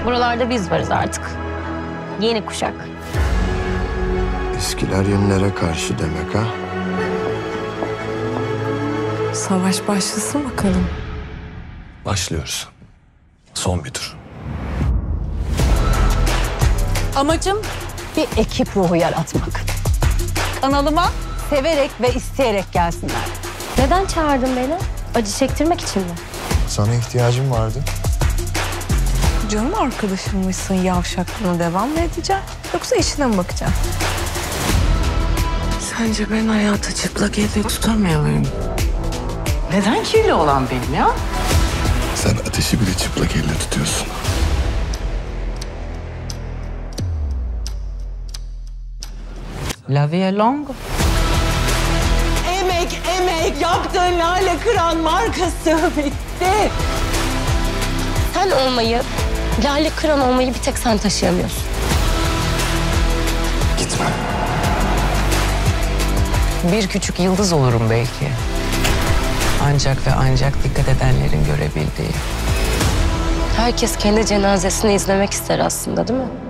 Buralarda biz varız artık. Yeni kuşak. Eskiler yenilere karşı demek ha? Savaş başlasın bakalım. Başlıyoruz. Son bir tur. Amacım bir ekip ruhu yaratmak. Kanalıma severek ve isteyerek gelsinler. Neden çağırdın beni? Acı çektirmek için mi? Sana ihtiyacım vardı. Canım arkadaşımmışsın, yavşaklığına devam mı edeceksin? Yoksa işine mi bakacaksın? Sence ben hayatı çıplak elle tutamayalıyım? Neden kirli olan benim ya? Sen ateşi bile çıplak elle tutuyorsun. La vie est longue. Emek yaptığın Lale Kıran markası bitti. Sen olmayı, Lale Kıran olmayı bir tek sen taşıyamıyorsun. Gitme. Bir küçük yıldız olurum belki. Ancak ve ancak dikkat edenlerin görebildiği. Herkes kendi cenazesini izlemek ister aslında, değil mi?